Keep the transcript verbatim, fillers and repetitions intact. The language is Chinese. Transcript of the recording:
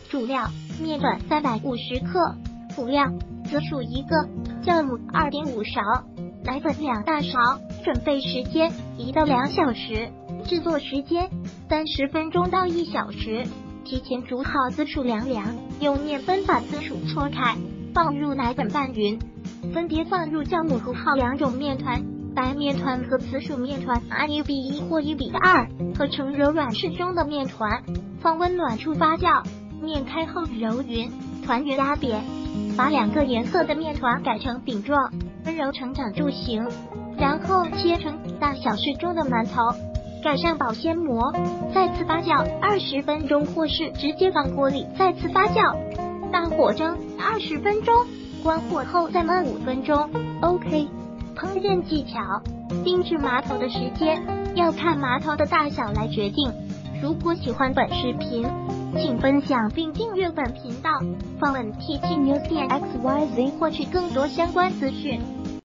主料面粉三百五十克，辅料紫薯一个，酵母 二点五勺，奶粉两大勺。准备时间一到两小时，制作时间三十分钟到一小时。提前煮好紫薯凉凉，用面粉把紫薯搓开，放入奶粉拌匀，分别放入酵母和好两种面团，白面团和紫薯面团按一比一或一比二合成柔软适中的面团，放温暖处发酵，面开后揉匀，团圆压扁，把两个颜色的面团改成饼状，温柔成掌柱形，然后切成大小适中的馒头，盖上保鲜膜，再次发酵二十分钟，或是直接放锅里再次发酵，大火蒸二十分钟，关火后再焖五分钟。 OK。 烹饪技巧：定制麻头的时间要看麻头的大小来决定。如果喜欢本视频，请分享并订阅本频道，访问 T G News 点 X Y Z 获取更多相关资讯。